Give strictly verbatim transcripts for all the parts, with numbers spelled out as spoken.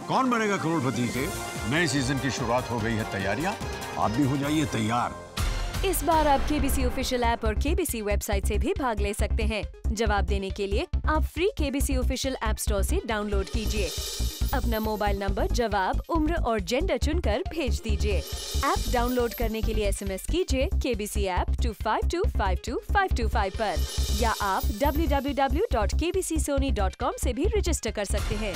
कौन बनेगा करोड़पति के नए सीजन की शुरुआत हो गई है तैयारियां, आप भी हो जाइए तैयार। इस बार आप केबीसी ऑफिशियल ऐप और केबीसी वेबसाइट से भी भाग ले सकते हैं। जवाब देने के लिए आप free KBC official app store से डाउनलोड कीजिए। अपना मोबाइल नंबर, जवाब, उम्र और जेंडर चुनकर भेज दीजिए। ऐप डाउनलोड करने के लिए एसएमएस कीजिए KBC app two five two five two five two five पर, या आप W W W dot K B C Sony dot com से भी रजिस्टर कर सकते हैं।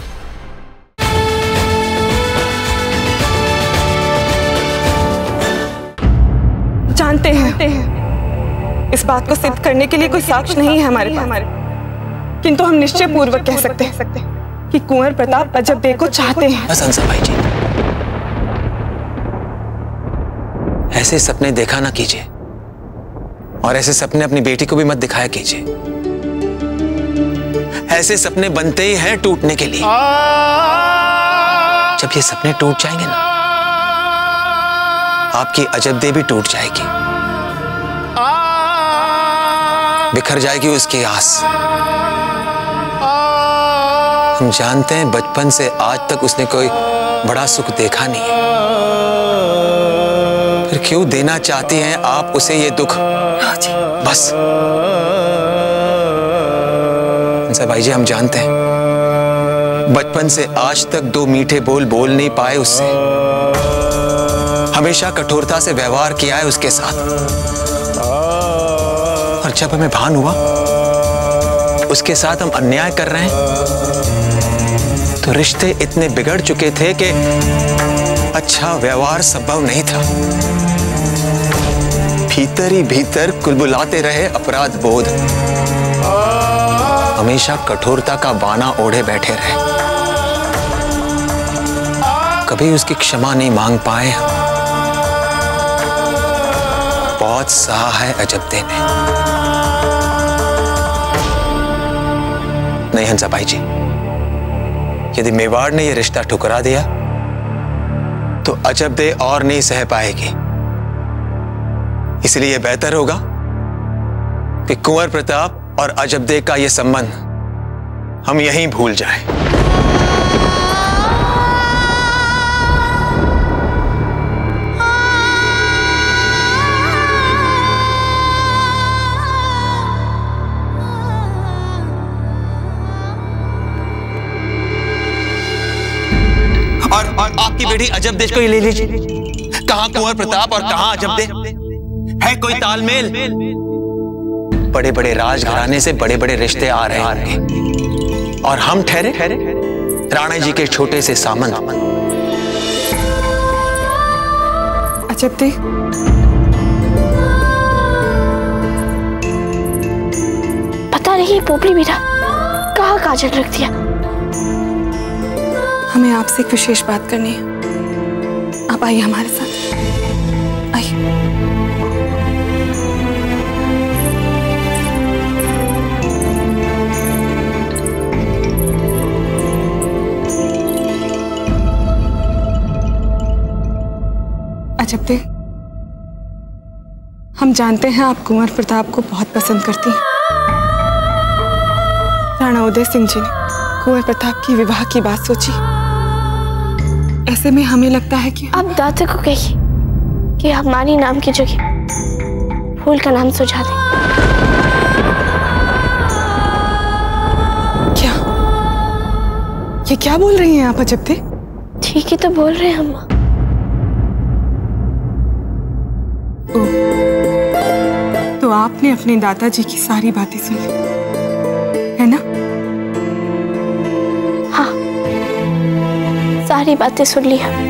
जानते हैं इस बात को सिद्ध करने के लिए कोई साक्ष्य नहीं है हमारे पास, किंतु हम निश्चय पूर्वक कह सकते हैं कि कुंवर प्रताप अजब बे को चाहते हैं। बस हंसा भाई जी, ऐसे सपने देखा ना कीजिए, और ऐसे सपने अपनी बेटी को भी मत दिखाया कीजिए। ऐसे सपने बनते ही हैं टूटने के लिए। जब ये सपने टूट जाएंगे ना, आपकी अजब दे भी टूट जाएगी, बिखर जाएगी उसकी आस। हम जानते हैं बचपन से आज तक उसने कोई बड़ा सुख देखा नहीं है, फिर क्यों देना चाहती हैं आप उसे ये दुख? बस भाई जी, हम जानते हैं बचपन से आज तक दो मीठे बोल बोल नहीं पाए उससे, हमेशा कठोरता से व्यवहार किया है उसके साथ। और जब हमें भान हुआ उसके साथ हम अन्याय कर रहे हैं, तो रिश्ते इतने बिगड़ चुके थे कि अच्छा व्यवहार संभव नहीं था। भीतर ही भीतर कुलबुलाते रहे अपराध बोध, हमेशा कठोरता का बाना ओढ़े बैठे रहे, कभी उसकी क्षमा नहीं मांग पाए हम। बहुत सहा है अजब दे ने। नहीं हंसा भाई जी, यदि मेवाड़ ने यह रिश्ता ठुकरा दिया तो अजब दे और नहीं सह पाएगी। इसलिए बेहतर होगा कि कुंवर प्रताप और अजब दे का यह संबंध हम यहीं भूल जाएं। और, और आपकी बेटी अजब देश को ही ले लीजिए, कहां कुंवर प्रताप और कहां अजब दे, है कोई तालमेल? बड़े बड़े राजघराने से बड़े बड़े रिश्ते आ रहे हैं, और हम ठहरे राणा जी के छोटे से सामंत। अजब दे, पता नहीं पोपली बेटा कहाँ काजल रख दिया। हमें आपसे एक विशेष बात करनी है, आप आइए हमारे साथ, आइए। अजब दे, हम जानते हैं आप कुंवर प्रताप को बहुत पसंद करती हैं। राणा उदय सिंह जी ने कुंवर प्रताप की विवाह की बात सोची, ऐसे में हमें लगता है कि आप दादा को कहिए कि हमारी नाम की जगह फूल का नाम सुझा दें। क्या ये क्या बोल रही हैं आप अजब दे? ठीक ही तो बोल रहे हैं हम। ओ, तो आपने अपने दादाजी की सारी बातें सुन ली, है ना? हाँ, सारी बातें सुन ली हम,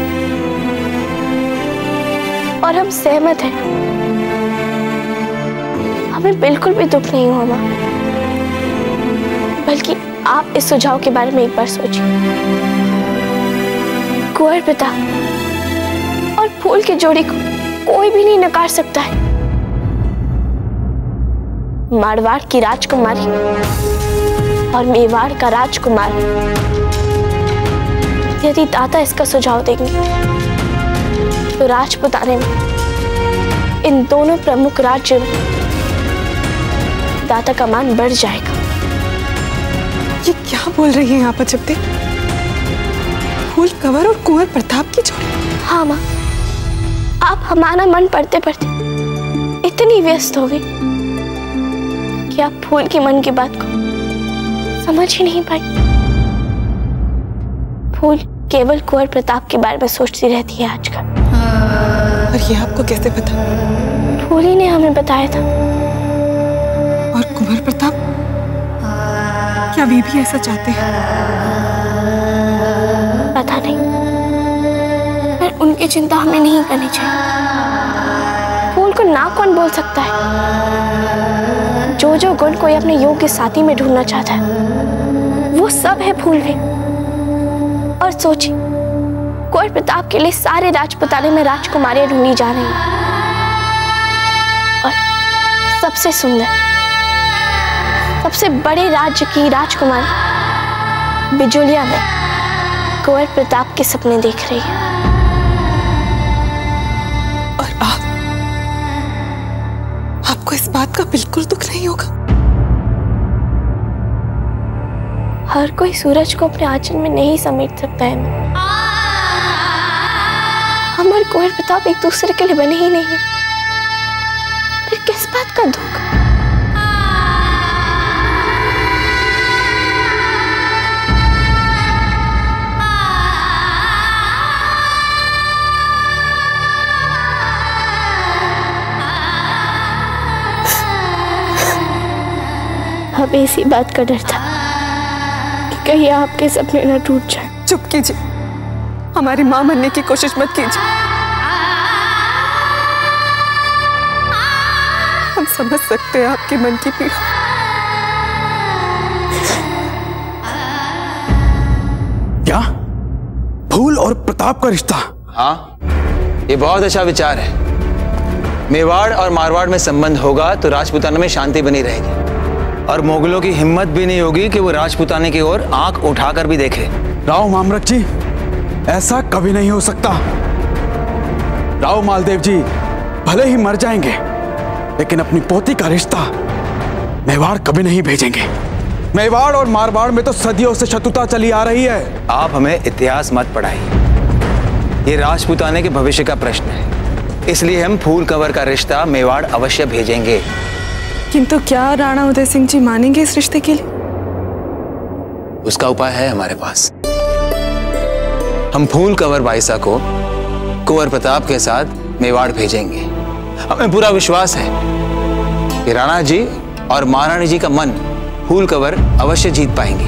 और हम सहमत हैं। हमें बिल्कुल भी दुख नहीं हुआ माँ, बल्कि आप इस सुझाव के बारे में एक बार सोचिए। कुंवर प्रताप और फूल की जोड़ी को कोई भी नहीं नकार सकता है। मारवाड़ की राजकुमारी और मेवाड़ का राजकुमार, यदि दादा इसका सुझाव देंगे तो राजपुताने में इन दोनों प्रमुख राज्यों में दादा का मान बढ़ जाएगा। ये क्या बोल रही हैं आप अजब दे? फूल कंवर और कुंवर प्रताप की जोड़ी। हाँ माँ, आप हमारा मन पढ़ते पढ़ते इतनी व्यस्त हो गई कि आप फूल के मन की बात को समझ ही नहीं पाई। फूल केवल कुंवर प्रताप के बारे में सोचती रहती है आजकल। और ये आपको कैसे पता? फूल ही ने हमें बताया था। और कुंवर प्रताप, क्या वे भी ऐसा चाहते हैं? पता नहीं, पर उनकी चिंता हमें नहीं करनी चाहिए। फूल को ना कौन बोल सकता है? जो जो गुण कोई अपने योग्य साथी में ढूंढना चाहता है वो सब है फूल में। और सोचिए, कुंवर प्रताप के लिए सारे राजपुताने में राजकुमारियां ढूंढी जा रही हैं। और सबसे सुंदर, सबसे बड़े राज्य की राजकुमारी बिजुलिया में कुंवर प्रताप के सपने देख रही है। और आप, आपको इस बात का बिल्कुल दुख नहीं होगा? हर कोई सूरज को अपने आंचल में नहीं समेट सकता है। हम और कुंवर प्रताप एक दूसरे के लिए बने ही नहीं है, फिर किस बात का दुख? हमें इसी बात का डर था कि कहीं आपके सपने न टूट जाए। चुप कीजिए, हमारी मां बनने की कोशिश मत कीजिए। हम समझ सकते हैं आपके मन की पीड़ा। क्या फूल और प्रताप का रिश्ता? हाँ, ये बहुत अच्छा विचार है। मेवाड़ और मारवाड़ में संबंध होगा तो राजपुताना में शांति बनी रहेगी और मुगलों की हिम्मत भी नहीं होगी कि वो राजपुताने की ओर आंख उठाकर भी देखे। राव मामरक जी, ऐसा कभी नहीं हो सकता। राव मालदेव जी भले ही मर जाएंगे लेकिन अपनी पोती का रिश्ता मेवाड़ कभी नहीं भेजेंगे। मेवाड़ और मारवाड़ में तो सदियों से शत्रुता चली आ रही है। आप हमें इतिहास मत पढ़ाइए, ये राजपुताने के भविष्य का प्रश्न है, इसलिए हम फूल कंवर का रिश्ता मेवाड़ अवश्य भेजेंगे। किंतु क्या राणा उदय सिंह जी मानेंगे इस रिश्ते के लिए? उसका उपाय है हमारे पास। हम फूल कंवर बाईसा को कुंवर प्रताप के साथ मेवाड़ भेजेंगे। हमें पूरा विश्वास है कि राणा जी और महारानी जी का मन फूल कंवर अवश्य जीत पाएंगे।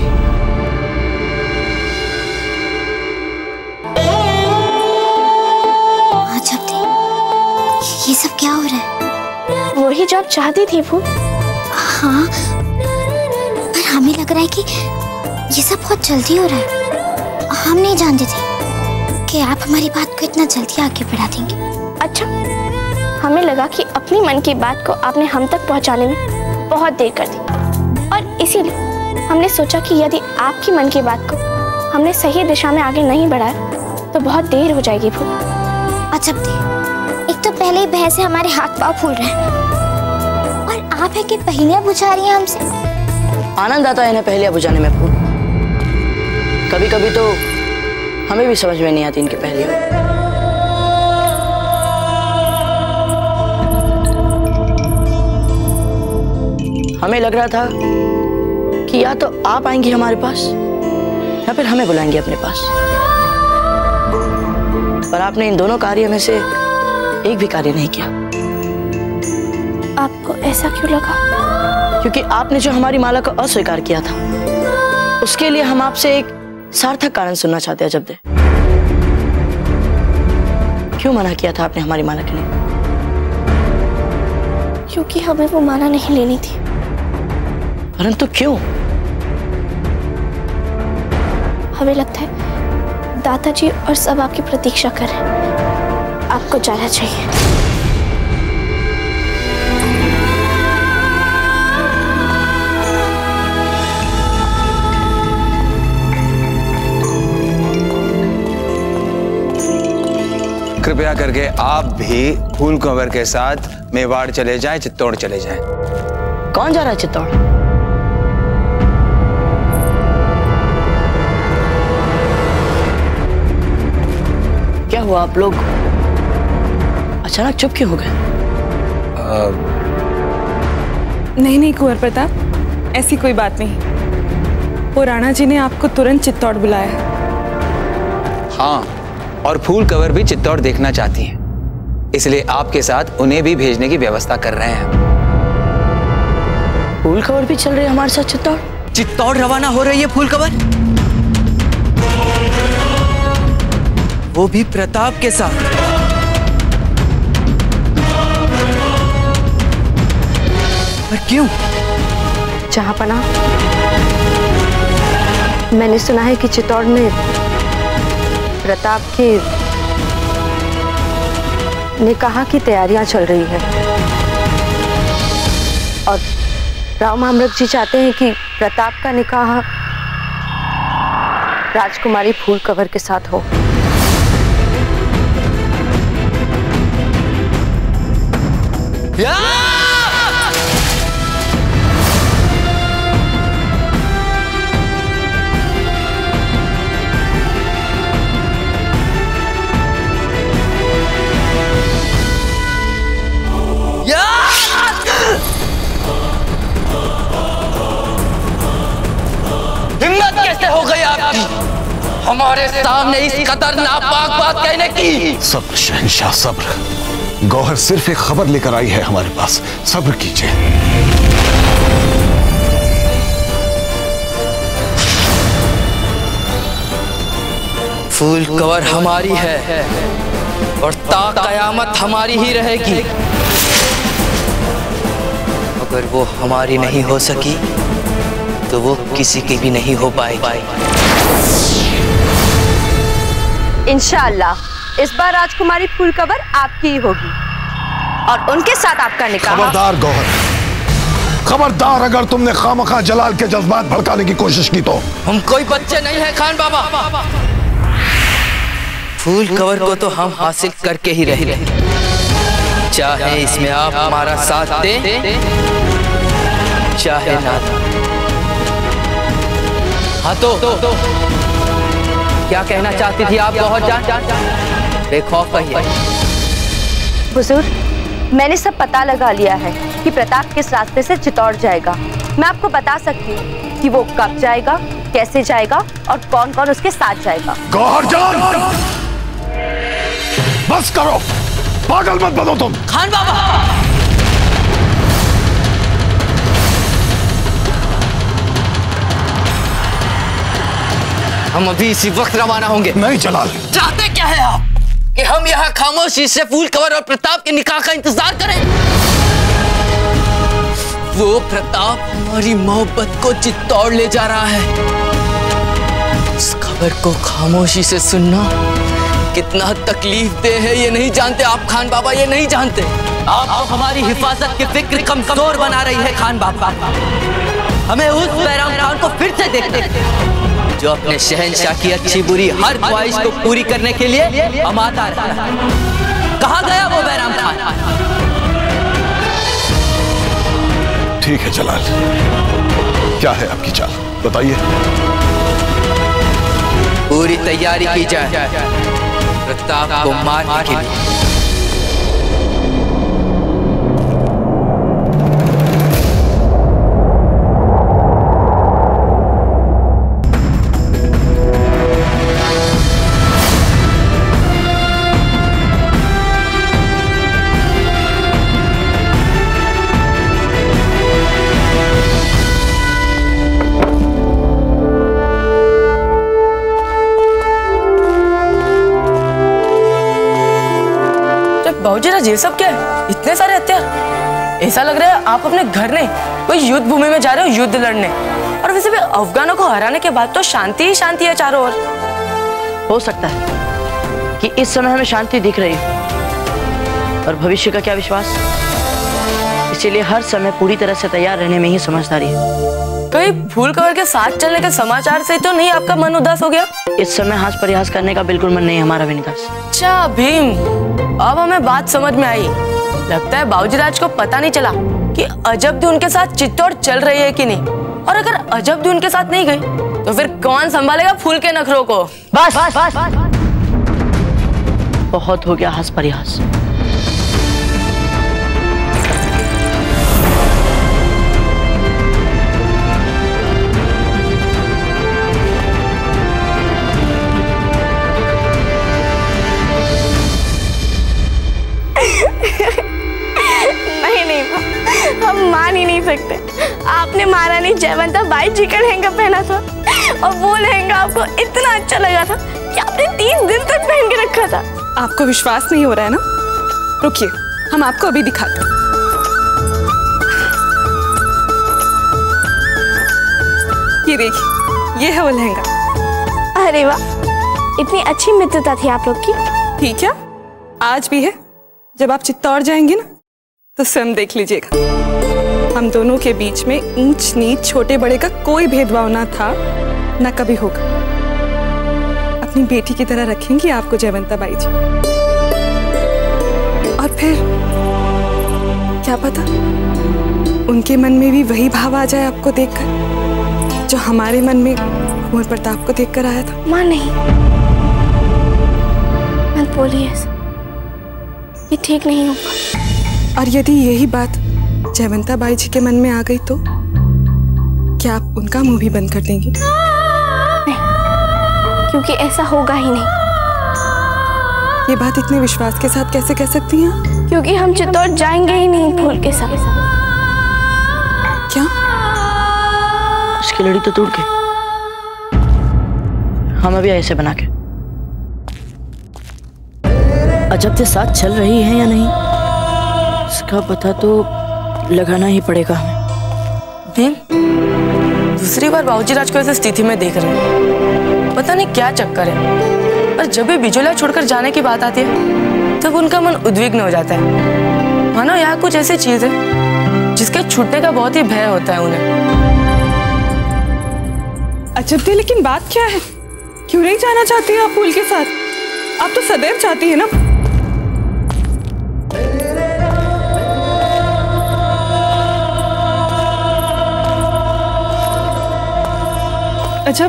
ये सब क्या हो रहा है? वही जो आप चाहती थी फूल। हाँ, पर हमें लग रहा है कि ये सब बहुत जल्दी हो रहा है। हम नहीं जानते थे कि आप हमारी बात को इतना जल्दी आगे बढ़ा देंगे। अच्छा, हमें लगा कि अपनी मन की बात को आपने हम तक पहुंचाने में बहुत देर कर दी और इसीलिए हमने सोचा कि यदि आपकी मन की बात को हमने सही दिशा में आगे नहीं बढ़ाया तो बहुत देर हो जाएगी फूल। अजब थे, एक तो पहले ही बहस से हमारे हाथ पांव फूल रहे हैं और आप है कि पहेलियां बुझा रही हैं हमसे। आनंद आता है इन्हें पहेलियां बुझाने में फूल। कभी कभी तो हमें भी समझ में नहीं आती इनकी पहेलियां। हमें लग रहा था कि या तो आप आएंगी हमारे पास या फिर हमें बुलाएंगे अपने पास, पर आपने इन दोनों कार्यों में से एक भी कार्य नहीं किया। आपको ऐसा क्यों लगा? क्योंकि आपने जो हमारी माला को अस्वीकार किया था उसके लिए हम आपसे एक सार्थक कारण सुनना चाहते हैं। जब दे क्यों मना किया था आपने हमारी माला के लिए? क्योंकि हमें वो माला नहीं लेनी थी। परंतु क्यों? हमें लगता है दादाजी और सब आपकी प्रतीक्षा कर रहे हैं। आपको जाना चाहिए। कृपया करके आप भी फूल कंवर के साथ मेवाड़ चले जाएं, चित्तौड़ चले जाएं। कौन जा रहा है चित्तौड़? हुआ, आप लोग अचानक चुप क्यों हो गए? नहीं नहीं कुंवर प्रताप, ऐसी कोई बात नहीं। वो राणा जी ने आपको तुरंत चित्तौड़ बुलाया। हाँ, और फूल कवर भी चित्तौड़ देखना चाहती हैं, इसलिए आपके साथ उन्हें भी भेजने की व्यवस्था कर रहे हैं। फूल कवर भी चल रही है हमारे साथ चित्तौड़? चित्तौड़ रवाना हो रही है फूल कवर, वो भी प्रताप के साथ। पर क्यों? जहांपना, मैंने सुना है कि चित्तौड़ में प्रताप के निकाह की तैयारियां चल रही है और राव महामृग जी चाहते हैं कि प्रताप का निकाह राजकुमारी फूल कवर के साथ हो। हिम्मत कैसे हो गई आपकी हमारे सामने इस कदर नापाक बात कहने की? सब्र शहंशाह, सब्र। गौहर सिर्फ एक खबर लेकर आई है हमारे पास, सब्र कीजिए। फूल कवर हमारी है और ता कयामत हमारी ही रहेगी। अगर वो हमारी नहीं हो सकी तो वो किसी की भी नहीं हो पाएगी। इंशाअल्लाह इस बार राजकुमारी फूल कवर आपकी ही होगी और उनके साथ आपका निकाह। खबरदार गौहर, खबरदार, अगर तुमने खामखा जलाल के जज्बात भड़काने की कोशिश की तो। हम कोई बच्चे नहीं है खान बाबा, फूल कवर को तो हम हासिल करके ही रहे, चाहे इसमें आप हमारा साथ दें चाहे ना। हाँ तो, तो, तो क्या कहना चाहती थी आप गौहर जान? बेखौफ कहिए। हुजूर, मैंने सब पता लगा लिया है कि प्रताप किस रास्ते से चित्तौड़ जाएगा। मैं आपको बता सकती हूँ कि वो कब जाएगा, कैसे जाएगा और कौन कौन उसके साथ जाएगा। गौहर जान, बस करो, पागल मत बनो तुम। खान बाबा, हम अभी इसी वक्त रवाना होंगे। नहीं जलाल। चाहते क्या है आप कि हम यहाँ खामोशी से फूल कवर और प्रताप के निकाह का इंतजार करें? वो प्रताप हमारी मोहब्बत को चित्तौड़ ले जा रहा है। इस खबर को खामोशी से सुनना कितना तकलीफ दे है ये नहीं जानते आप खान बाबा, ये नहीं जानते। आप तो हमारी हिफाजत की फिक्र कमजोर बना रही है खान बाबा। हमें उस बैराम खान को फिर से देखते जो अपने शहंशाह की अच्छी बुरी हर ख्वाहिश को पूरी करने के लिए अमाता रहता है। कहाँ गया वो बैराम खान? ठीक है जलाल, क्या है आपकी चाल, बताइए। पूरी तैयारी की जाए प्रताप को मारने के लिए। बाबूजी, ये सब क्या है? इतने सारे हथियार, ऐसा लग रहा है आप अपने घर नहीं कोई युद्ध भूमि में जा रहे हो युद्ध लड़ने। और वैसे भी अफगानों को हराने के बाद तो शांति ही शांति है चारों ओर। हो सकता है कि इस समय हमें शांति दिख रही है और भविष्य का क्या विश्वास, इसीलिए हर समय पूरी तरह से तैयार रहने में ही समझदारी है। कहीं फूल कवर के साथ चलने के समाचार से तो नहीं आपका मन उदास हो गया? इस समय हास परिहास करने का बिल्कुल मन नहीं हमारा विनीदास। अच्छा भीम, अब हमें बात समझ में आई। लगता है बाबूजी राज को पता नहीं चला कि अजब उनके साथ चित्तौड़ चल रही है कि नहीं। और अगर अजब उनके साथ नहीं गई तो फिर कौन संभालेगा फूल के नखरों को? बस, बस, बस, बस। बहुत हो गया हंस परिहास। नहीं नहीं माँ, हम मान ही नहीं सकते। आपने महारानी जयवंता बाई जी का लहंगा पहना था और वो लहंगा आपको इतना अच्छा लगा था कि आपने तीन दिन तक पहन के रखा था। आपको विश्वास नहीं हो रहा है ना? रुकिए, हम आपको अभी दिखाते हैं। ये देखिए, ये है वो लहंगा। अरे वाह, इतनी अच्छी मित्रता थी आप लोग की। ठीक है, आज भी है। जब आप चित्तौड़ जाएंगे ना तो स्वयं देख लीजिएगा। हम दोनों के बीच में ऊंच नीच छोटे बड़े का कोई भेदभाव ना था, ना कभी होगा। अपनी बेटी की तरह रखेंगी आपको जयवंता बाई जी। और फिर क्या पता उनके मन में भी वही भाव आ जाए आपको देखकर जो हमारे मन में कुंवर प्रताप को देखकर आया था। माँ नहीं, मत बोलिए ऐसा, ये ठीक नहीं होगा। और यदि यही बात जयवंता बाई जी के मन में आ गई तो क्या आप उनका मुंह भी बंद कर देंगी? नहीं, क्योंकि ऐसा होगा ही नहीं। ये बात इतने विश्वास के साथ कैसे कह सकती हैं? क्योंकि हम चित्तौड़ जाएंगे ही नहीं फूल के साथ। क्या? उसकी लड़ी तो टूट गई, हम अभी ऐसे बना के अजब के साथ चल रही है या नहीं, इसका पता तो लगाना ही पड़ेगा हमें। दूसरी बार बाबूजी राज को ऐसी स्थिति में देख रहे हैं, पता नहीं क्या चक्कर है। पर जब भी बिजोला छोड़कर जाने की बात आती है तब उनका मन उद्विग्न हो जाता है। मानो यहाँ कुछ ऐसी चीज है जिसके छूटने का बहुत ही भय होता है उन्हें। अजब थे, लेकिन बात क्या है? क्यों नहीं जाना चाहती आप फूल के साथ? आप तो सदैव चाहती है ना। अजब,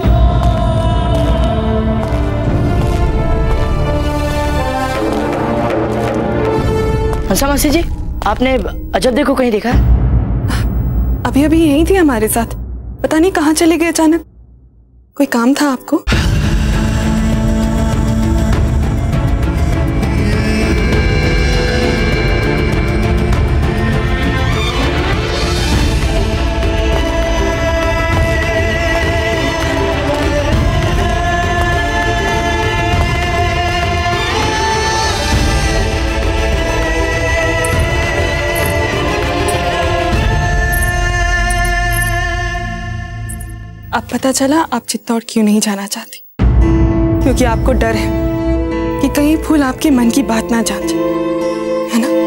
हंसा मासी जी, आपने अजब देखो कहीं देखा? अभी अभी यही थी हमारे साथ, पता नहीं कहाँ चले गए अचानक। कोई काम था आपको? अब पता चला आप चित्तौड़ क्यों नहीं जाना चाहती। क्योंकि आपको डर है कि कहीं फूल आपके मन की बात ना जान जाए, है ना?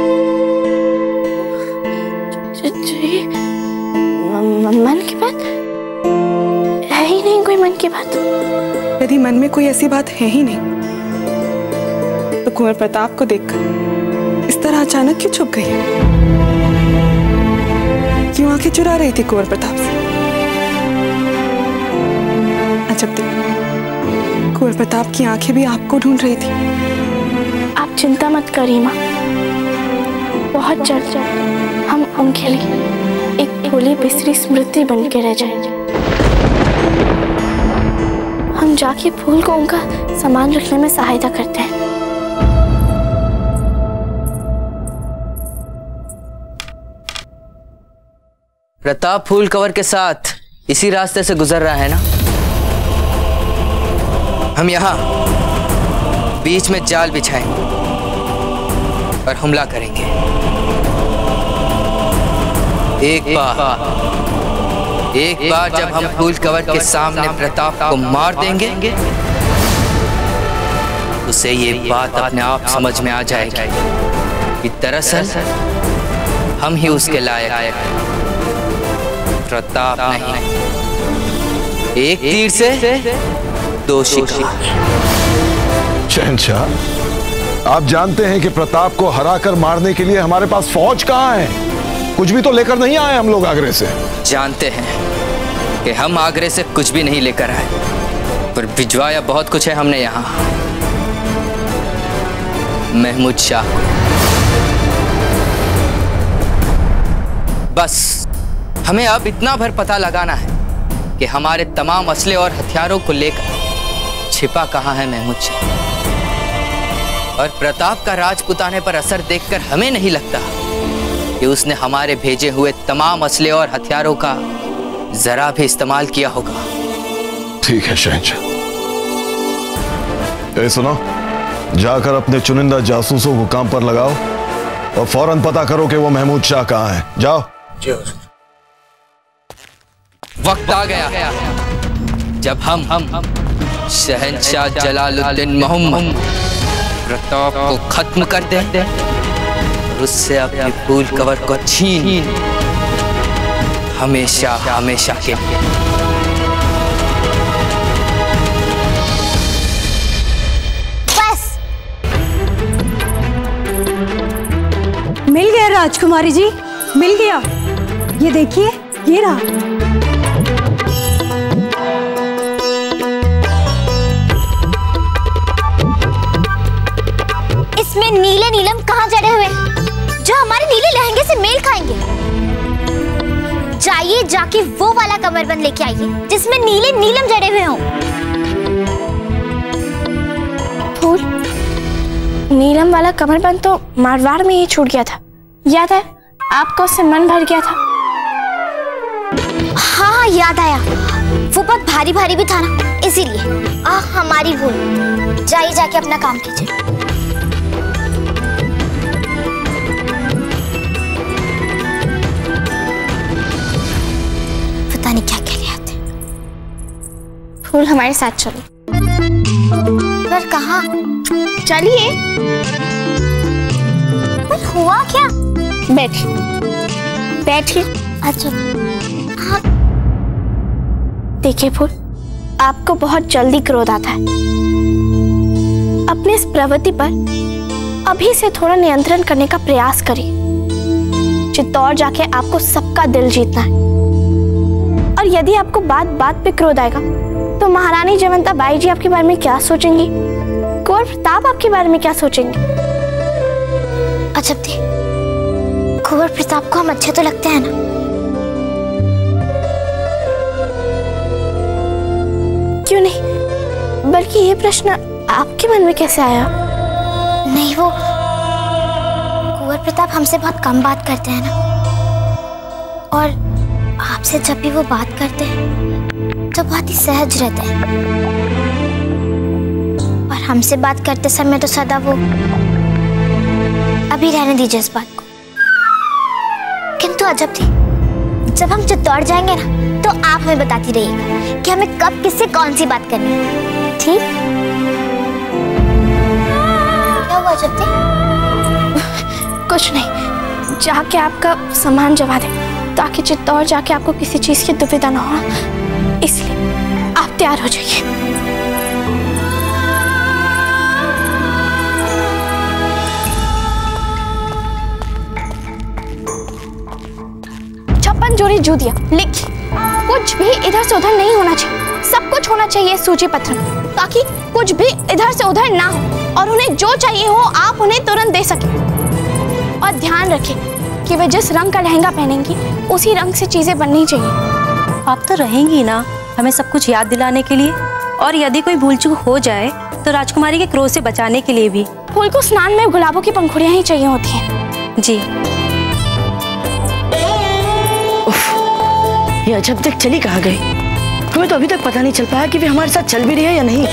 जी, मन की बात है ही नहीं, कोई मन की बात। यदि मन में कोई ऐसी बात है ही नहीं तो कुंवर प्रताप को देखकर इस तरह अचानक क्यों छुप गई? क्यों आंखें चुरा रही थी कुंवर प्रताप से? अजब थे, कुंवर प्रताप की आंखें भी आपको ढूंढ रही थी। आप चिंता मत करिए माँ, बहुत जल्द हम उनके लिए एक भोली बिसरी स्मृति बन के रह जाएंगे। हम जाके फूल को उनका सामान रखने में सहायता करते हैं। प्रताप फूल कवर के साथ इसी रास्ते से गुजर रहा है ना? हम यहाँ बीच में जाल बिछाएंगे और हमला करेंगे। एक बार एक बार जब हम फूल कवर के सामने प्रताप को मार देंगे उसे ये बात अपने आप समझ में आ जाएगी कि दरअसल हम ही उसके लायक, प्रताप नहीं। एक तीर से दो शिकार। शहंशाह, आप जानते हैं कि प्रताप को हराकर मारने के लिए हमारे पास फौज कहाँ है? कुछ भी तो लेकर नहीं आए हम लोग आगरे से। जानते हैं कि हम आगरे से कुछ भी नहीं लेकर आए, पर भिजवाया बहुत कुछ है हमने यहाँ। महमूद शाह को। बस हमें अब इतना भर पता लगाना है कि हमारे तमाम असले और हथियारों को लेकर छिपा कहाँ है महमूद शाह। और प्रताप का राजपुताने पर असर देखकर हमें नहीं लगता कि उसने हमारे भेजे हुए तमाम असले और हथियारों का जरा भी इस्तेमाल किया होगा। ठीक है शहंशाह। ए सुनो, जाकर अपने चुनिंदा जासूसों को काम पर लगाओ और फौरन पता करो कि वो महमूद शाह कहाँ है। जाओ। वक्त आ गया जब हम हम शहंशाह जलालुद्दीन मोहम्मद प्रताप को खत्म कर दें और उससे अपने फूल कवर को छीन हमेशा हमेशा के लिए। बस मिल गया राजकुमारी जी, मिल गया। ये देखिए, ये रहा। इसमें नीले नीलम कहाँ जड़े हुए जो हमारे नीले लहंगे से मेल खाएंगे? जाइए जाके वो वाला कमरबंद लेके आइए जिसमें नीले नीलम जड़े हुए हों। फूल, नीलम वाला कमरबंद तो मारवाड़ में ही छूट गया था, याद है? आपका उससे मन भर गया था। हाँ याद आया, वो बहुत भारी भारी भी था ना, इसीलिए। आ हमारी भूल। जाइए जाके अपना काम कीजिए। पता नहीं क्या क्या ले आते। फूल हमारे साथ चलो। पर कहाँ? चलिए। पर हुआ क्या? बैठिए, बैठिए। अच्छा। हाँ। देखिए फूल, आपको बहुत जल्दी क्रोध आता है। अपने इस प्रवृत्ति पर अभी से थोड़ा नियंत्रण करने का प्रयास करिए। चित्तौड़ जाके आपको सबका दिल जीतना है। और यदि आपको बात बात पे क्रोध आएगा तो महारानी जयवंता बाई जी आपके बारे में क्या सोचेंगी? कुंवर प्रताप आपके बारे में क्या सोचेंगे? अच्छा थे, कुंवर प्रताप को हम अच्छे तो लगते हैं ना? क्यों नहीं, बल्कि ये प्रश्न आपके मन में कैसे आया? नहीं, वो कुंवर प्रताप हमसे बहुत कम बात करते हैं ना, और आपसे जब भी वो बात करते हैं तो बहुत ही सहज रहते हैं, और हमसे बात करते समय तो सदा वो। अभी रहने दीजिए इस बात को। किंतु अजब थी, जब हम चित्तौड़ जाएंगे ना तो आप हमें बताती रहिएगा कि हमें कब किससे कौन सी बात करनी है, ठीक? क्या हुआ अजब थी? कुछ नहीं, जाके आपका सामान जमा दे ताकि चित्तौड़ जाके आपको किसी चीज की दुविधा ना हो, इसलिए आप तैयार हो जाइए। छप्पन जोड़ी जूतियां लिखी, कुछ भी इधर से उधर नहीं होना चाहिए, सब कुछ होना चाहिए सूची पत्र में, ताकि कुछ भी इधर से उधर ना हो और उन्हें जो चाहिए हो आप उन्हें तुरंत दे सकें। और ध्यान रखें कि वे जिस रंग का लहंगा पहनेंगी उसी रंग से चीजें बननी चाहिए। आप तो रहेंगी ना हमें सब कुछ याद दिलाने के लिए, और यदि कोई भूल चूक हो जाए तो राजकुमारी के क्रोध से बचाने के लिए भी। फूल को स्नान में गुलाबों की पंखुड़ियां ही चाहिए होती हैं। जी। ये अजब तक चली कहाँ गई? हमें तो अभी तक पता नहीं चल पाया कि वे हमारे साथ चल भी रही है या नहीं।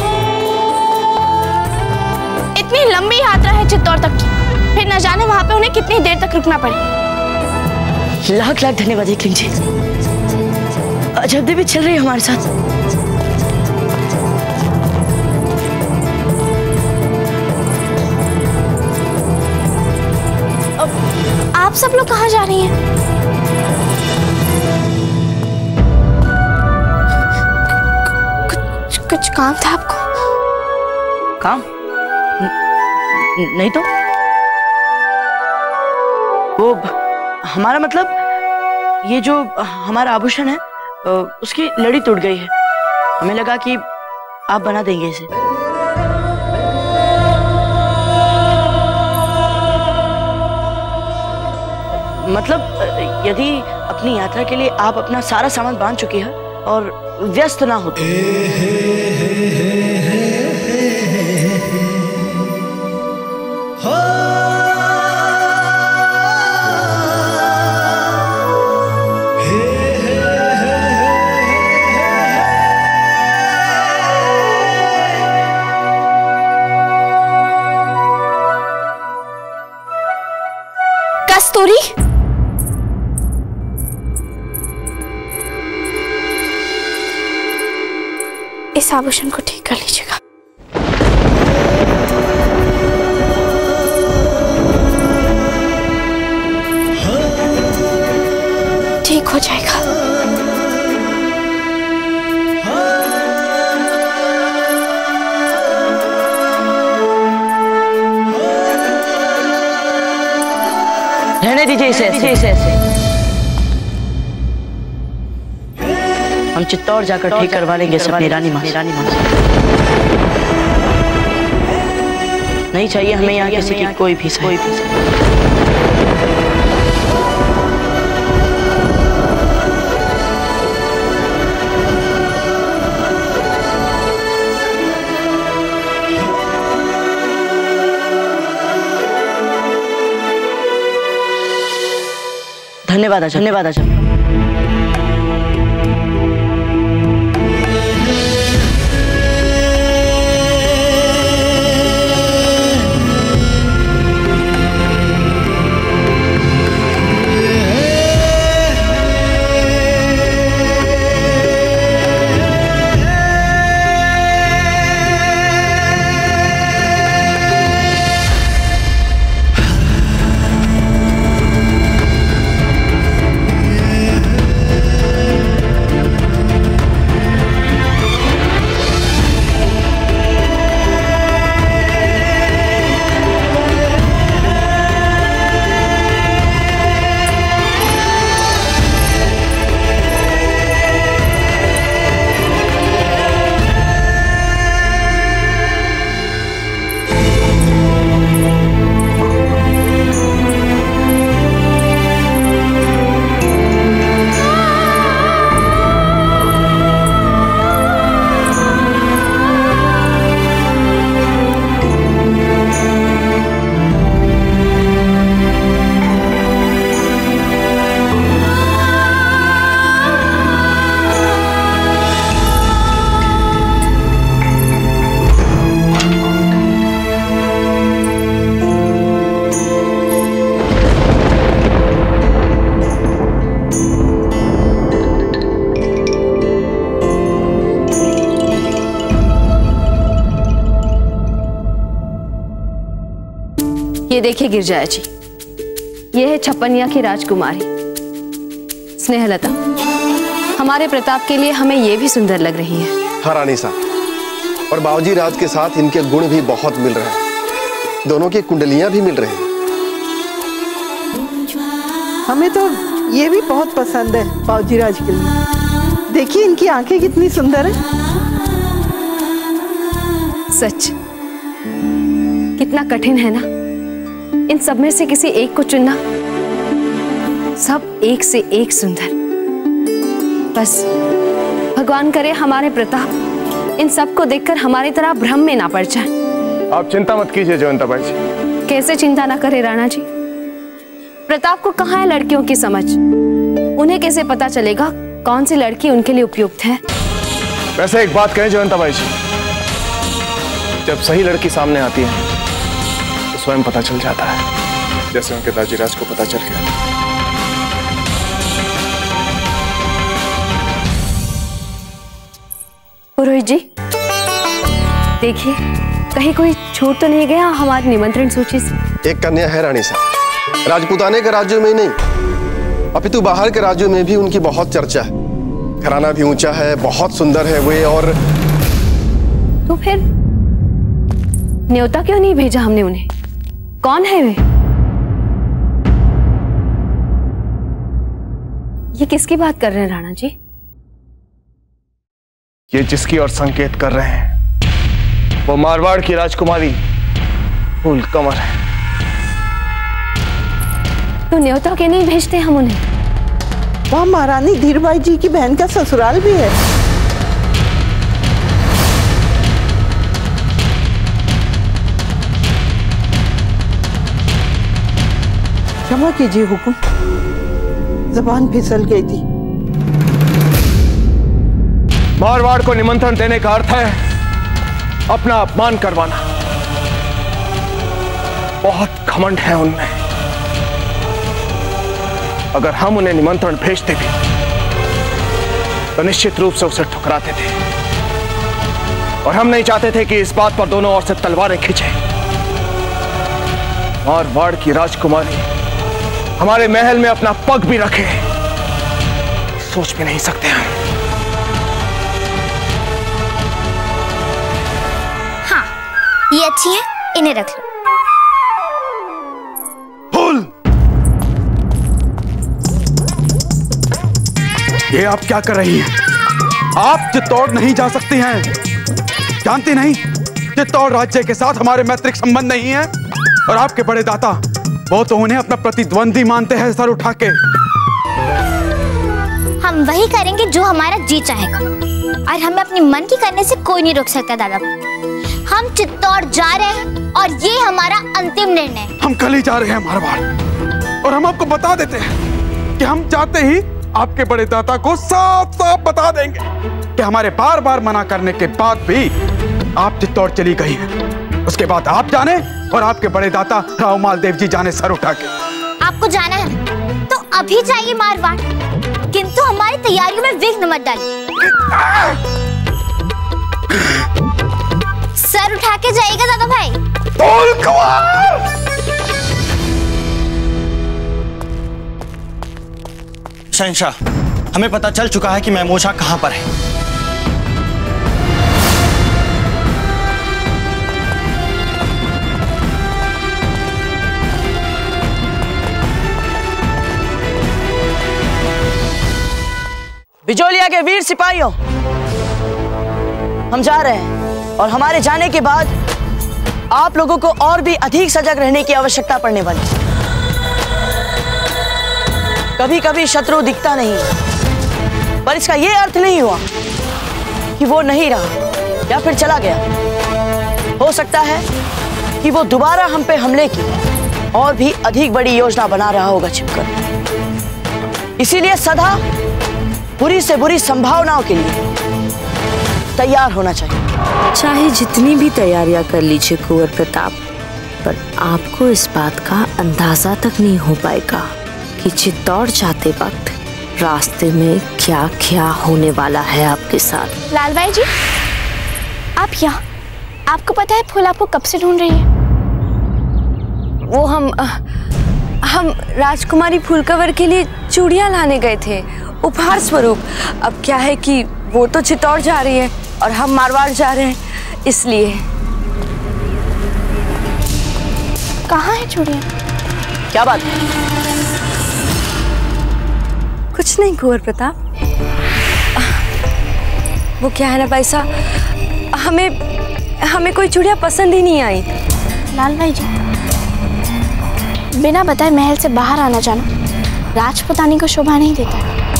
इतनी लंबी यात्रा है चित्तौड़ तक की, फिर न जाने वहां पे उन्हें कितनी देर तक रुकना पड़े। लाख लाख धन्यवाद एकलिंग जी, अजब देवी चल रही है हमारे साथ। आप सब लोग कहाँ जा रही हैं? कुछ कुछ काम था आपको? काम? न, नहीं तो वो हमारा मतलब ये जो हमारा आभूषण है उसकी लड़ी टूट गई है, हमें लगा कि आप बना देंगे इसे। मतलब यदि अपनी यात्रा के लिए आप अपना सारा सामान बांध चुकी है और व्यस्त ना हो तो। कस्तूरी, इस आभूषण को ठीक कर लीजिएगा। ठीक हो जाएगा। रहने दीजिए इसे ऐसे इसे ऐसे। हम चित्तौड़ जाकर ठीक करवा लेंगे अपनी रानी माँ रानी माँ। नहीं चाहिए हमें यहाँ किसी की कोई भी कोई भी। धन्यवाद आचार्य, धन्यवाद आचार्य। ये देखिए गिरजाया जी, ये है छप्पनिया की राजकुमारी स्नेहलता। हमारे प्रताप के लिए हमें ये भी सुंदर लग रही है। हाँ रानी साहब, और बाबूजी राज के साथ इनके गुण भी बहुत मिल रहे हैं। दोनों की कुंडलियां भी मिल रही हैं। हमें तो ये भी बहुत पसंद है बाबूजी राज के लिए। देखिए इनकी आंखें कितनी सुंदर है। सच कितना कठिन है ना इन सब में से किसी एक को चुनना। सब एक से एक सुंदर। बस भगवान करे हमारे प्रताप इन सब को देखकर हमारी तरह भ्रम में ना पड़ जाए। आप चिंता मत कीजिए जयवंताबाई जी। कैसे चिंता ना करे राणा जी? प्रताप को कहाँ है लड़कियों की समझ? उन्हें कैसे पता चलेगा कौन सी लड़की उनके लिए उपयुक्त है? वैसे एक बात कहें जयवंताबाई जी, जब सही लड़की सामने आती है तो स्वयं पता चल जाता है, जैसे उनके दाजीराज को पता चल गया। पुरोहित जी देखिए, कहीं कोई छूट तो नहीं गया हमारी निमंत्रण सूची से? एक कन्या है रानी साहब, राजपुताने के राज्यों में ही नहीं अपितु बाहर के राज्यों में भी उनकी बहुत चर्चा है। घराना भी ऊंचा है, बहुत सुंदर है वे। और तो फिर न्योता क्यों नहीं भेजा हमने उन्हें? कौन है वे? ये किसकी बात कर रहे हैं राणा जी? ये जिसकी और संकेत कर रहे हैं वो मारवाड़ की राजकुमारी फूल कमर है। तो न्योता के नहीं भेजते हम उन्हें? वहाँ महारानी धीरबाई जी की बहन का ससुराल भी है। क्षमा कीजिए हुकुम, जबान फिसल गई थी। मारवाड़ को निमंत्रण देने का अर्थ है अपना अपमान करवाना। बहुत घमंड है उनमें। अगर हम उन्हें निमंत्रण भेजते भी तो निश्चित रूप से उसे ठुकराते थे, और हम नहीं चाहते थे कि इस बात पर दोनों ओर से तलवारें खींचे। मारवाड़ की राजकुमारी हमारे महल में अपना पग भी रखे, सोच भी नहीं सकते हम। हाँ, ये अच्छी है, इन्हें रख लो। फूल! ये आप क्या कर रही हैं? आप चित्तौड़ नहीं जा सकती हैं। जानती नहीं, चित्तौड़ राज्य के साथ हमारे मैत्रिक संबंध नहीं है, और आपके बड़े दाता वो तो उन्हें अपना प्रतिद्वंदी मानते हैं सर उठा के। हम वही करेंगे जो हमारा जी चाहेगा, और हमें अपनी मन की करने से कोई नहीं रोक सकता दादा। हम चित्तौड़ जा रहे हैं और ये हमारा अंतिम निर्णय है। हम कल ही जा रहे हैं मारवाड़, और हम आपको बता देते हैं कि हम जाते ही आपके बड़े दाता को साफ साफ बता देंगे कि हमारे बार बार मना करने के बाद भी आप चित्तौड़ चली गई हैं। उसके बाद आप जाने और आपके बड़े दाता राव मालदेव जी जाने सर उठा के। आपको जाना है तो अभी जाइए मारवाड़, किंतु हमारी तैयारियों में विघ्न मत डालिए। सर उठा के जाइएगा दादा भाई। शहंशाह, हमें पता चल चुका है कि महमूशा कहां पर है। बिजोलिया के वीर सिपाहियों, हम जा रहे हैं, और हमारे जाने के बाद आप लोगों को और भी अधिक सजग रहने की आवश्यकता पड़ने वाली है। कभी कभी शत्रु दिखता नहीं, पर इसका यह अर्थ नहीं हुआ कि वो नहीं रहा या फिर चला गया। हो सकता है कि वो दोबारा हम पे हमले की और भी अधिक बड़ी योजना बना रहा होगा छिपकर। इसीलिए सदा बुरी से बुरी संभावनाओं के लिए तैयार होना चाहिए। चाहे जितनी भी तैयारियां कर लीजिए कुंवर प्रताप, पर आपको इस बात का अंदाजा तक नहीं हो पाएगा कि चित्तौड़ जाते वक्त रास्ते में क्या क्या होने वाला है आपके साथ। लाल भाई जी, आप यहाँ, आपको पता है फूल आपको कब से ढूंढ रही है? वो हम हम राजकुमारी फूलकवर के लिए चूड़ियां लाने गए थे, उपहार स्वरूप। अब क्या है कि वो तो चित्तौड़ जा रही है और हम मारवाड़ जा रहे हैं, इसलिए। कहाँ है चूड़ियां? क्या बात? कुछ नहीं कुंवर प्रताप। वो क्या है ना भाई साहब, हमें हमें कोई चूड़ियां पसंद ही नहीं आई। लाल भाई जी, बिना बताए महल से बाहर आना जाना राजपुतानी को शोभा नहीं देता।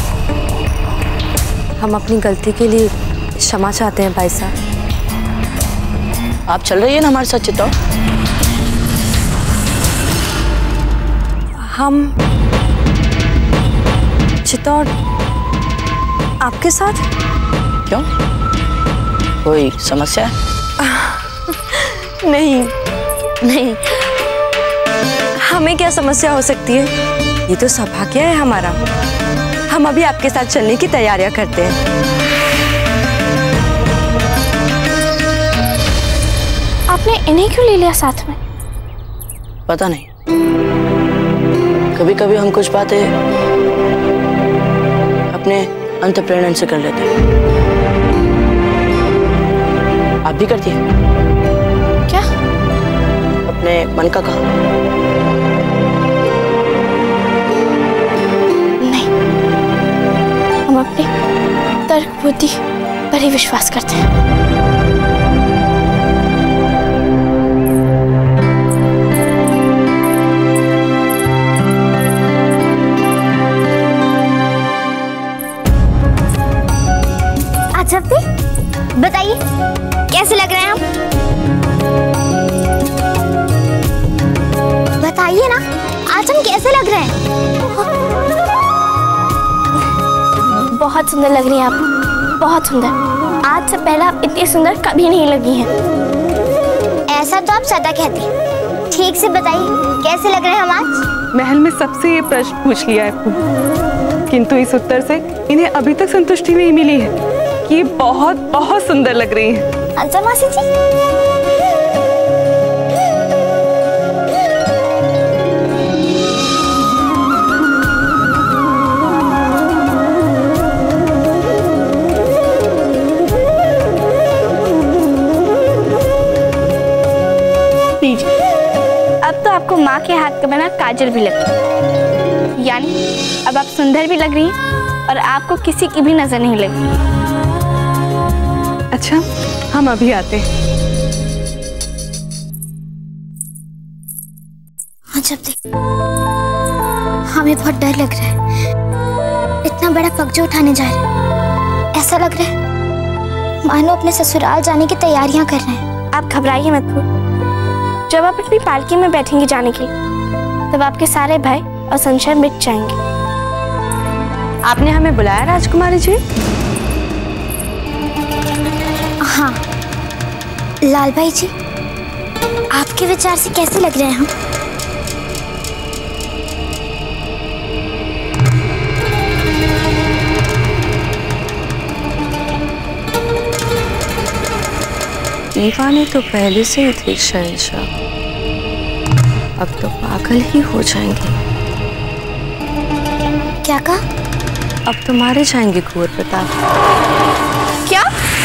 हम अपनी गलती के लिए क्षमा चाहते हैं भाई साहब। आप चल रही है ना हमारे साथ चित्तौड़? हम चित्तौड़ आपके साथ? क्यों, कोई समस्या है? नहीं नहीं, हमें क्या समस्या हो सकती है? ये तो सौभाग्य है हमारा। हम अभी आपके साथ चलने की तैयारियां करते हैं। आपने इन्हें क्यों ले लिया साथ में? पता नहीं, कभी कभी हम कुछ बातें अपने अंतःप्रेरण से कर लेते हैं। आप भी करती हैं क्या? अपने मन का कहा। नहीं, हम अपने तर्क बुद्धि पर ही विश्वास करते हैं। लग रहे हैं। बहुत सुंदर लग रही हैं आप, बहुत सुंदर। आज से पहले आप इतनी सुंदर कभी नहीं लगी हैं। ऐसा तो आप सदा कहती। ठीक से बताइए कैसे लग रहे हैं हम आज? महल में सबसे ये प्रश्न पूछ लिया है, किंतु इस उत्तर से इन्हें अभी तक संतुष्टि नहीं मिली है कि ये बहुत बहुत सुंदर लग रही हैं। अच्छा मासी जी। अब तो आपको माँ के हाथ का बना काजल भी लगी, यानी अब आप सुंदर भी लग रही हैं और आपको किसी की भी नजर नहीं लगी। अच्छा, हम अभी आते हैं। हाँ, जब देख हमें बहुत डर लग रहा है। इतना बड़ा पग जो उठाने जा रहे हैं, ऐसा लग रहा है मानो अपने ससुराल जाने की तैयारियां कर रहे हैं। आप घबराइए मत फूल। जब आप अपनी पालकी में बैठेंगे जाने के लिए, तब आपके सारे भय और संशय मिट जाएंगे। आपने हमें बुलाया राजकुमारी जी? हाँ लाल भाई जी, आपके विचार से कैसे लग रहे हैं हम? दीवाने तो पहले से ही थे शहंशाह, अब तो पागल ही हो जाएंगे। क्या कहा? अब तो मारे जाएंगे कुंवर प्रताप। क्या?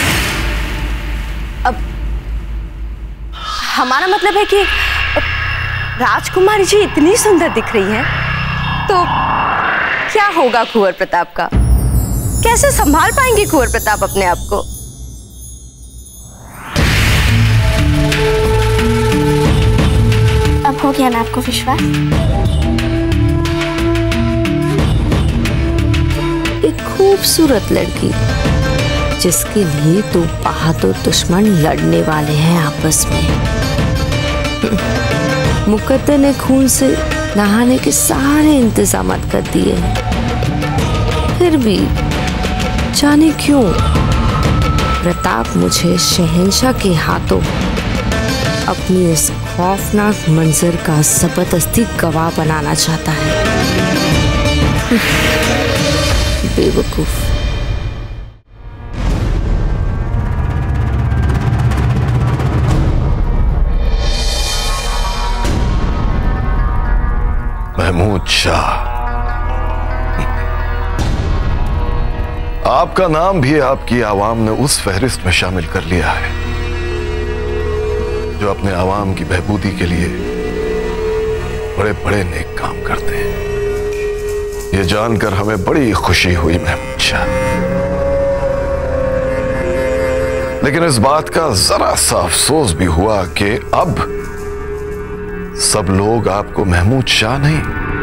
अब हमारा मतलब है कि राजकुमारी जी इतनी सुंदर दिख रही हैं, तो क्या होगा कुंवर प्रताप का? कैसे संभाल पाएंगे कुंवर प्रताप अपने आप को? अब हो गया ना आपको विश्वास? एक खूबसूरत लड़की जिसके लिए दो बहादुर दुश्मन लड़ने वाले हैं आपस में। मुकद्दर ने खून से नहाने के सारे इंतजाम कर दिए हैं, फिर भी जाने क्यों प्रताप मुझे शहंशाह के हाथों अपनी इस खौफनाक मंजर का जबरदस्ती गवाह बनाना चाहता है। बेवकूफ। महमूद शाह, आपका नाम भी आपकी आवाम ने उस फहरिस्त में शामिल कर लिया है जो अपने आवाम की बहबूदी के लिए बड़े बड़े नेक काम करते हैं। ये जानकर हमें बड़ी खुशी हुई महमूद शाह, लेकिन इस बात का जरा सा अफसोस भी हुआ कि अब सब लोग आपको महमूद शाह नहीं,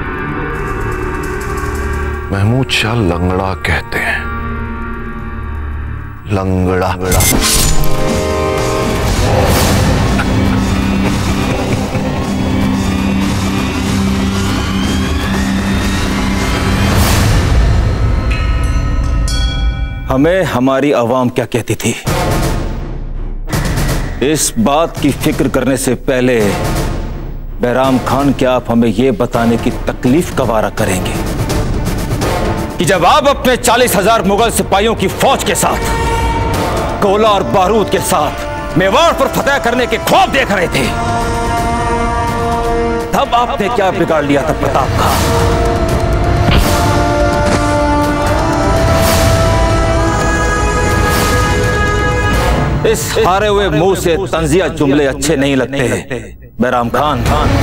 महमूद शाह लंगड़ा कहते हैं। लंगड़ा। हमें हमारी आवाम क्या कहती थी, इस बात की फिक्र करने से पहले बैराम खान क्या आप हमें यह बताने की तकलीफ का वारा करेंगे कि जब आप अपने चालीस हजार मुगल सिपाहियों की फौज के साथ गोला और बारूद के साथ मेवाड़ पर फतह करने के ख्वाब देख रहे थे, तब आपने क्या बिगाड़ लिया था प्रताप का? इस हारे हुए मुंह से तंजिया जुमले अच्छे नहीं लगते बैराम खान।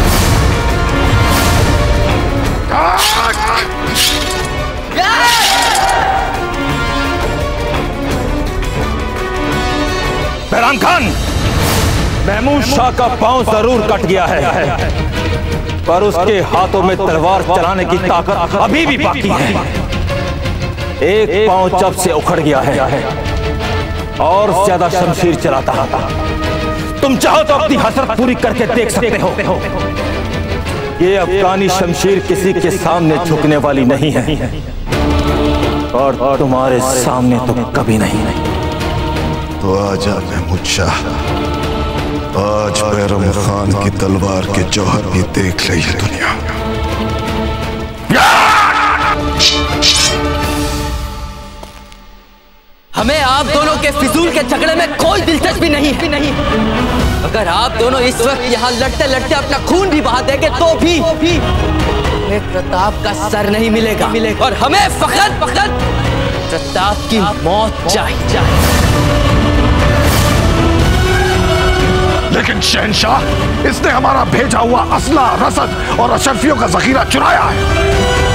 बैराम खान, महमूद शाह का पांव जरूर कट गया है, पर उसके हाथों में तलवार चलाने की ताकत अभी भी बाकी है। एक पांव जब से उखड़ गया है और ज्यादा शमशीर चलाता था। तुम चाहो तो अपनी हसरत पूरी करके देख सकते हो ये अफगानी शमशीर किसी के सामने झुकने वाली नहीं है और तुम्हारे सामने तो कभी नहीं। तो आजा महमूद शाह, आज बैरम खान की तलवार के जौहर भी देख रही है दुनिया। हमें आप दोनों के फिजूल के झगड़े में कोई दिलचस्पी नहीं है। नहीं। अगर आप दोनों इस वक्त यहाँ लड़ते लड़ते अपना खून भी बहा देंगे तो भी हमें प्रताप का सर नहीं मिलेगा, मिलेगा। और हमें फकत फकत प्रताप की मौत चाहिए। लेकिन शहंशाह, इसने हमारा भेजा हुआ असला, रसद और अशरफियों का जखीरा चुराया है।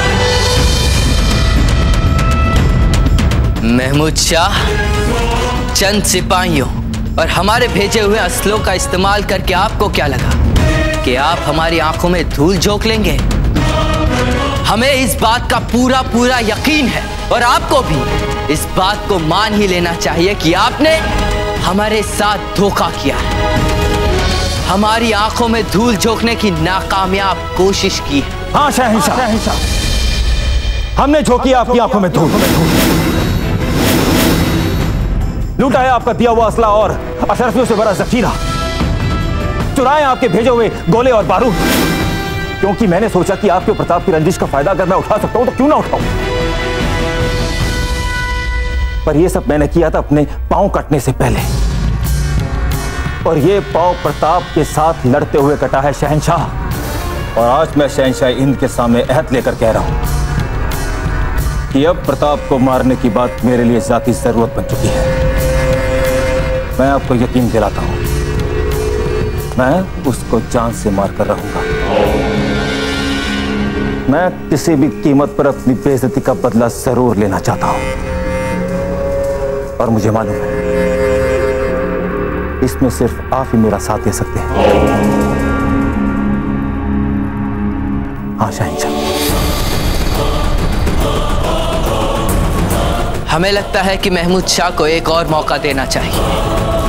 महमूद शाह चंद सिपाहियों और हमारे भेजे हुए असलों का इस्तेमाल करके आपको क्या लगा कि आप हमारी आंखों में धूल झोंक लेंगे? हमें इस बात का पूरा पूरा यकीन है और आपको भी इस बात को मान ही लेना चाहिए कि आपने हमारे साथ धोखा किया, हमारी आंखों में धूल झोंकने की नाकामयाब कोशिश की। हाँ शहंशाह, हमने झोंकी आपकी आंखों में धूल, लूटाया आपका दिया हुआ असला और अशरफियों से बड़ा जखीरा, चुराए आपके भेजे हुए गोले और बारूद, क्योंकि मैंने सोचा कि आपके प्रताप की रंजिश का फायदा अगर मैं उठा सकता हूं तो क्यों ना उठाऊं। पर यह सब मैंने किया था अपने पांव कटने से पहले, और यह पांव प्रताप के साथ लड़ते हुए कटा है शहंशाह। और आज मैं शहंशाह हिंद के सामने अहद लेकर कह रहा हूं कि अब प्रताप को मारने की बात मेरे लिए जाती जरूरत बन चुकी है। मैं आपको यकीन दिलाता हूं, मैं उसको जान से मारकर रहूंगा। मैं किसी भी कीमत पर अपनी बेइज्जती का बदला जरूर लेना चाहता हूं, और मुझे मालूम है इसमें सिर्फ आप ही मेरा साथ दे सकते हैं। हाँ शहंशाह। हमें लगता है कि महमूद शाह को एक और मौका देना चाहिए।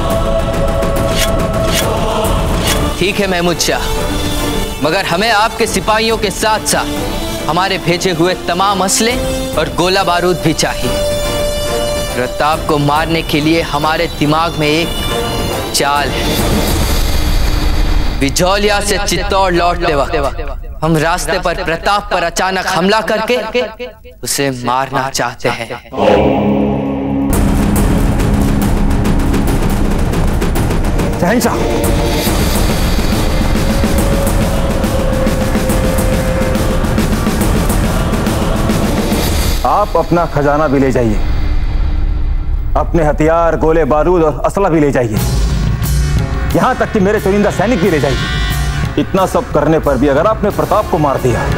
ठीक है महमूद शाह, मगर हमें आपके सिपाहियों के साथ साथ हमारे भेजे हुए तमाम असले और गोला बारूद भी चाहिए। प्रताप को मारने के लिए हमारे दिमाग में एक चाल है। बिजौलिया से चित्तौड़ लौटते वक्त हम रास्ते पर प्रताप पर अचानक हमला करके उसे मारना चाहते हैं। शहंशाह, आप अपना खजाना भी ले जाइए, अपने हथियार, गोले बारूद और असला भी ले जाइए, यहां तक कि मेरे चुनिंदा सैनिक भी ले जाइए। इतना सब करने पर भी अगर आपने प्रताप को मार दिया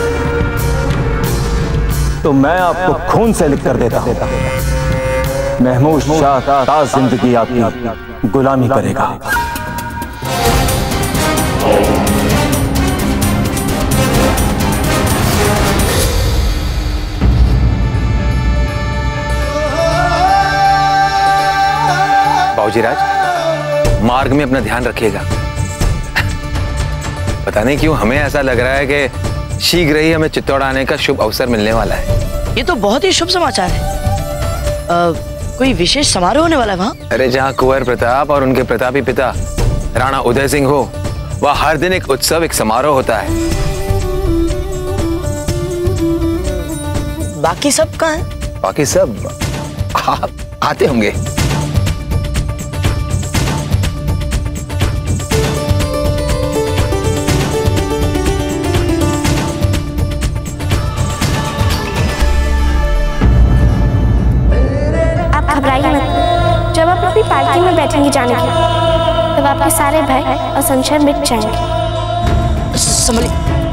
तो मैं आपको खून से लिख कर देता हूं, महमूद शाह ता जिंदगी आपकी गुलामी करेगा। बाबूजी राज, मार्ग में अपना ध्यान रखिएगा। पता नहीं क्यों हमें ऐसा लग रहा है कि शीघ्र ही हमें चित्तौड़ आने का शुभ अवसर मिलने वाला है। ये तो बहुत ही शुभ समाचार है। आ, कोई विशेष समारोह होने वाला है वहाँ? अरे जहाँ कुंवर प्रताप और उनके प्रतापी पिता राणा उदय सिंह हो, वह हर दिन एक उत्सव, एक समारोह होता है। बाकी सब कहाँ हैं? बाकी सब आप आते होंगे। घबराइए मत। जब आप अपनी पार्टी में बैठेंगी जाने की, तब आपके सारे भय और संशय मिट जाएंगे। संभलिए।